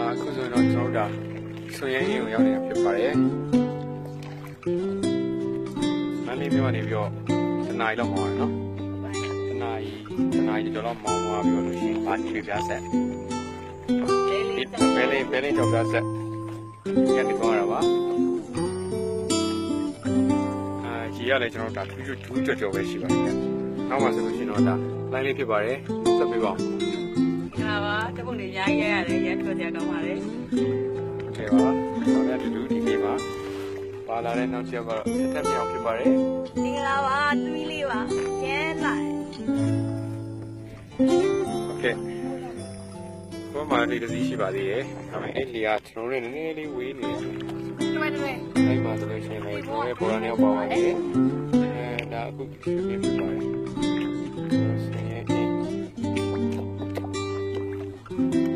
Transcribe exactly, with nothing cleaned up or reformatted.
အခုဆိုရင်တော့ကျွန်တော်တို့ဒါဆွေရင်းရင်ကိုရောက်နေတာဖြစ်ပါတယ်မန္တလေးမြို့ကနေပြီးတော့တနားရီလောက်မောင်းရနော်တနားရီတနားရီကျော်လောက်မောင်းသွားပြီးတော့လို့ရှိရင်ဘာကြီးပြပြဆက်ဘယ်လေးဘယ်လေးကျော်ပြဆက်ညနေသွားရပါအာကြီးရလဲကျွန်တော်ဒါထူးထူးကြော်ကြော်ပဲရှိပါတယ်နောက်မှဆိုလို့ရှိရင်တော့ဒါလိုင်းလေးဖြစ်ပါတယ်ဆက်ပြပါဟာပါတပုတ်နေရိုင်းရဲရတယ်ရဲထွက်ကြကောင်းပါလေโอเคပါတော့လည်းတူတူဒီနေ့ပါပါလာတဲ့နောက်တစ်ယောက်ကတော့တစ်ထပ်မြောက်ဖြစ်ပါတယ်မင်္ဂလာပါသမီးလေးပါကျဲလိုက်โอเคဘာမှလေးတစ်စီးရှိပါသေးရဲ့ဒါပေမဲ့အဲ့ဒီကကျွန်တော်တို့နည်းနည်းလေးဝေးနေတယ်တွေ့တွေ့အဲ့မှာဆိုလို့ရှိရင်လည်းကျွန်တော်ရဲ့ပေါ်ရနေရောက်ပါပါတယ်အဲဒါအခုဖြစ်ဖြစ်ပါတယ်ဆင်းရဲ